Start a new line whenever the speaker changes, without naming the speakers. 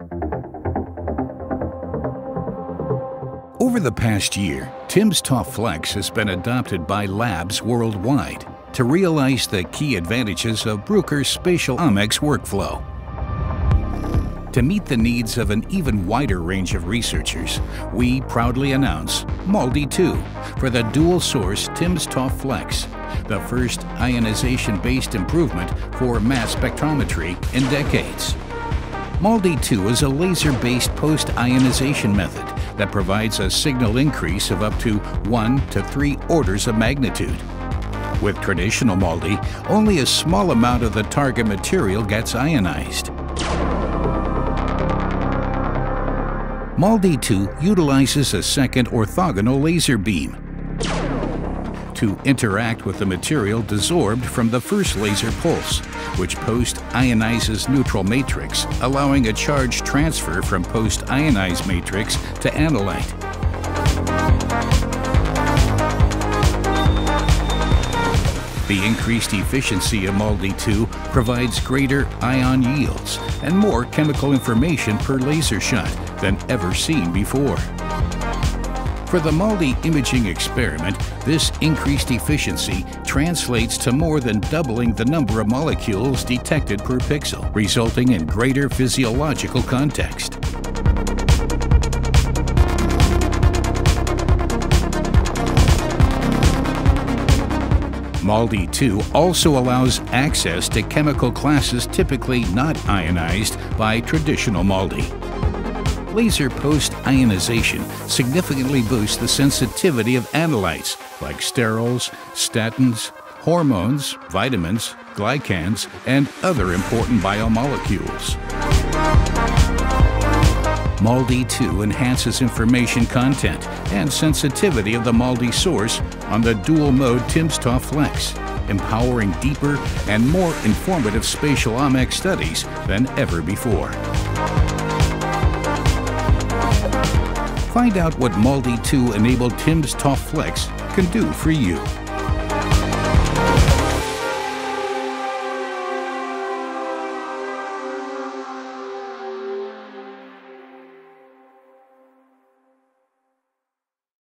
Over the past year, timsTOF Flex has been adopted by labs worldwide to realize the key advantages of Bruker's spatial omics workflow. To meet the needs of an even wider range of researchers, we proudly announce MALDI-2 for the dual-source timsTOF Flex, the first ionization-based improvement for mass spectrometry in decades. MALDI-2 is a laser-based post-ionization method that provides a signal increase of up to 1 to 3 orders of magnitude. With traditional MALDI, only a small amount of the target material gets ionized. MALDI-2 utilizes a second orthogonal laser beam to interact with the material desorbed from the first laser pulse, which post-ionizes neutral matrix, allowing a charge transfer from post-ionized matrix to analyte. The increased efficiency of MALDI-2 provides greater ion yields and more chemical information per laser shot than ever seen before. For the MALDI imaging experiment, this increased efficiency translates to more than doubling the number of molecules detected per pixel, resulting in greater physiological context. MALDI-2 also allows access to chemical classes typically not ionized by traditional MALDI. Laser post-ionization significantly boosts the sensitivity of analytes like sterols, statins, hormones, vitamins, glycans, and other important biomolecules. MALDI-2 enhances information content and sensitivity of the MALDI source on the dual-mode timsTOF Flex, empowering deeper and more informative spatial omics studies than ever before. Find out what MALDI-2 enabled timsTOF Flex can do for you.